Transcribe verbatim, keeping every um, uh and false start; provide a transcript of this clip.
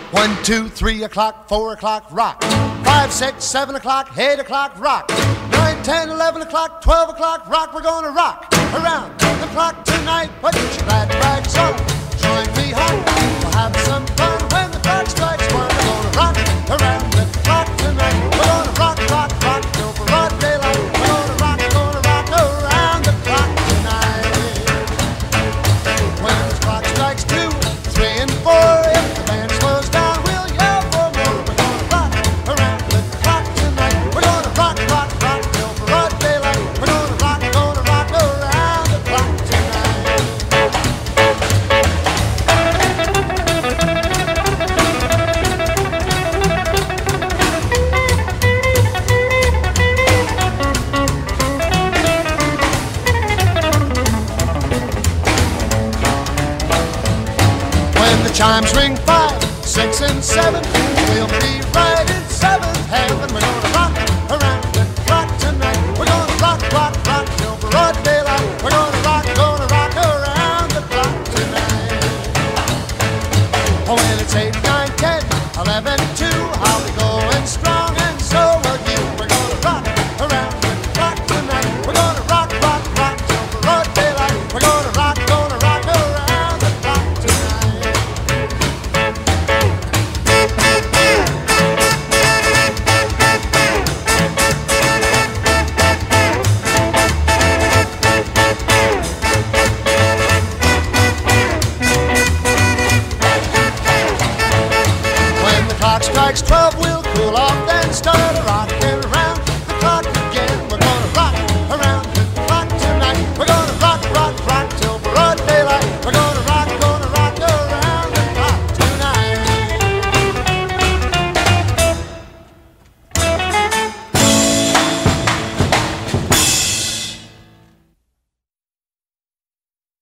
One, two, three o'clock, four o'clock, rock. Five, six, seven o'clock, eight o'clock, rock. Nine, ten, eleven o'clock, twelve o'clock, rock. We're gonna rock around the clock tonight. Put your glad rags on, join me home. We'll have some fun when the clock strikes one. We're gonna rock around the clock tonight. We're gonna rock, rock, rock till broad daylight. We're gonna rock, gonna rock around the clock tonight. When the clock strikes two, three, and four, if the band slows down, we'll yell for more. We're gonna rock around the clock tonight. We're gonna rock, rock, rock till broad daylight. We're gonna rock, gonna rock around the clock tonight. When the chimes ring five, six, and seven, we'll be right in seventh heaven. We're gonna rock around the clock tonight. We're gonna rock, rock, rock till broad daylight. We're gonna rock, gonna rock around the clock tonight. Oh, when it's eight, nine, ten, eleven, two, I'll be going strong, and so will you. We're gonna rock around the clock tonight. We're gonna rock, rock, rock till broad daylight. We're gonna rock, gonna rock around the clock tonight. When the clock strikes twelve, we'll cool off, then start